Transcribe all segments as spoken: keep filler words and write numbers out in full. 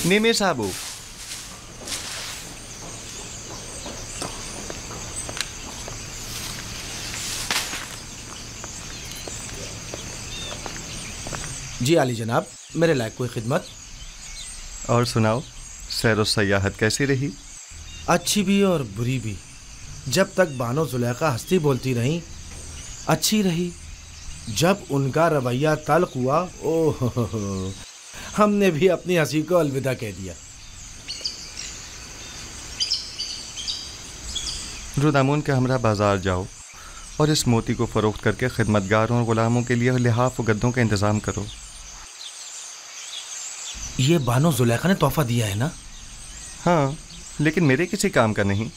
निमी साबू, जी आली जनाब, मेरे लायक कोई खिदमत? और सुनाओ, सैर सयाहत कैसी रही? अच्छी भी और बुरी भी। जब तक बानो जुलेखा हंसती बोलती रहीं अच्छी रही, जब उनका रवैया तल्ख हुआ ओह हमने भी अपनी हंसी को अलविदा कह दिया। रुदामुन के हमरा बाजार जाओ और इस मोती को फरोख्त करके खिदमतगारों और गुलामों के लिए लिहाफ और गद्दों का इंतजाम करो। ये बानो जुलेखा ने तोहफा दिया है ना? हाँ, लेकिन मेरे किसी काम का नहीं।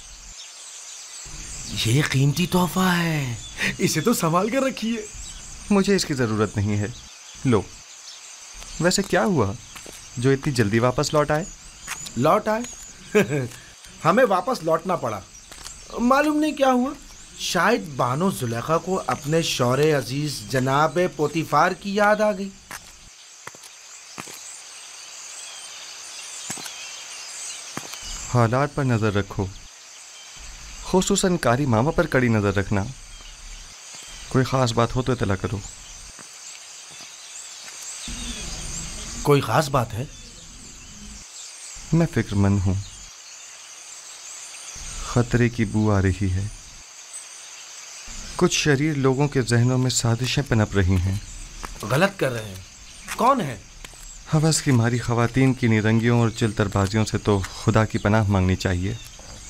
ये कीमती तोहफा है, इसे तो संभाल कर रखिए। मुझे इसकी ज़रूरत नहीं है। लो, वैसे क्या हुआ जो इतनी जल्दी वापस लौट आए? लौट आए? हमें वापस लौटना पड़ा। मालूम नहीं क्या हुआ, शायद बानो जुलेखा को अपने शौरे अजीज जनाब पोतीफार की याद आ गई। हालात पर नज़र रखो, खुसूसन कारी मामा पर कड़ी नज़र रखना। कोई ख़ास बात हो तो इतला करो। कोई ख़ास बात है? मैं फिक्रमंद हूँ। खतरे की बू आ रही है। कुछ शरीर लोगों के जहनों में साजिशें पनप रही हैं। गलत कर रहे हैं। कौन है? हवस की मारी ख़वातीन की निरंगियों और चिलतरबाजियों से तो खुदा की पनाह मांगनी चाहिए।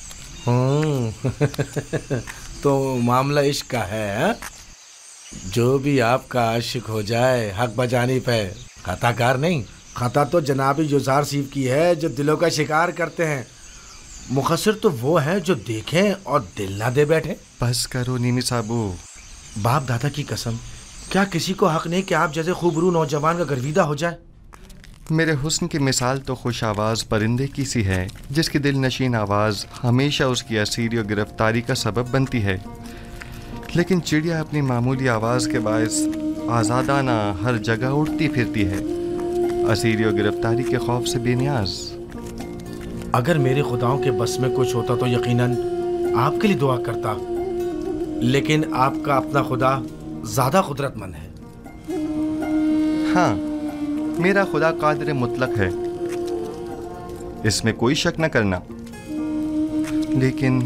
तो मामला इश्क का है, है? जो भी आपका आशिक हो जाए हक बजानिब है, खताकार नहीं। खता तो जनाबी जुजार सीफ की है जो दिलों का शिकार करते हैं। मुखसिर तो वो है जो देखें और दिल ना दे बैठे। बस करो नीमी साबू। बाप दादा की कसम, क्या किसी को हक नहीं कि आप जैसे खूबरू नौजवान का गर्विदा हो जाए? मेरे हुस्न की मिसाल तो खुश आवाज़ परिंदे की सी है जिसकी दिल नशीन आवाज़ हमेशा उसकी असीरी और गिरफ्तारी का सबब बनती है। लेकिन चिड़िया अपनी मामूली आवाज़ के बायस आज़ादाना हर जगह उड़ती फिरती है, असीरी और गिरफ्तारी के खौफ से बेनियाज। अगर मेरे खुदाओं के बस में कुछ होता तो यकीनन आपके लिए दुआ करता, लेकिन आपका अपना खुदा ज़्यादा कुदरतमंद है। हाँ, मेरा खुदा कादिर मुतलक है, इसमें कोई शक न करना। लेकिन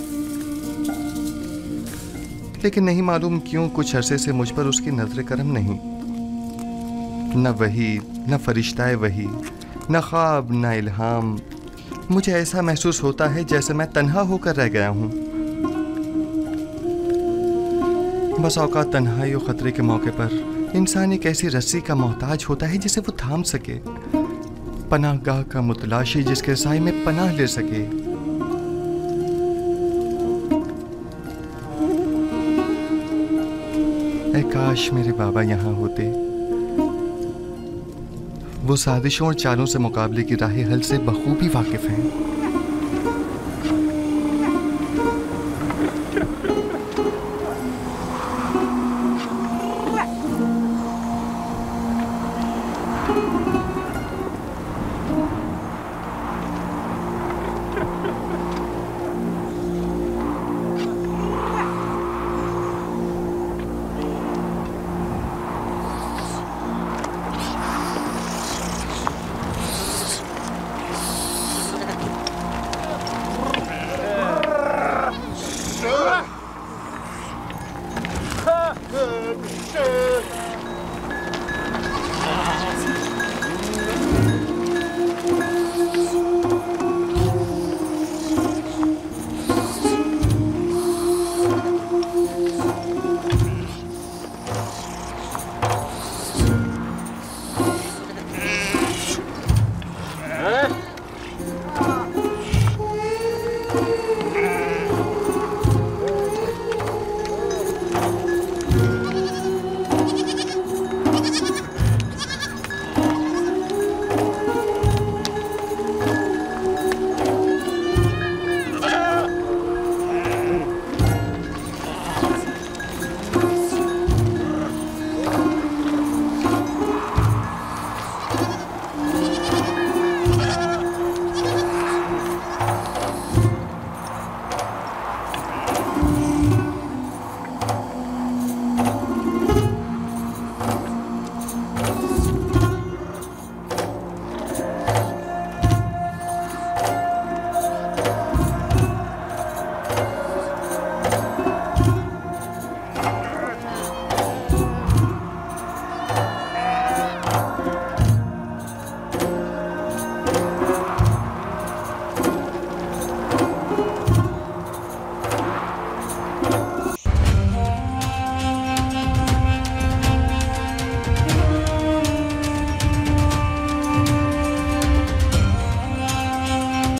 लेकिन नहीं मालूम क्यों कुछ अरसे से मुझ पर उसकी नजर करम नहीं। न वही, न फरिश्ता वही, न ख्वाब, न इल्हाम। मुझे ऐसा महसूस होता है जैसे मैं तन्हा होकर रह गया हूँ। बस औकात तन्हाई और खतरे के मौके पर इंसान एक ऐसी रस्सी का मोहताज होता है जिसे वो थाम सके, पनाहगाह का मुतलाशी जिसके साए में पनाह ले सके। ऐ काश मेरे बाबा यहाँ होते। वो साजिशों और चालों से मुकाबले की राह हल से बखूबी वाकिफ हैं।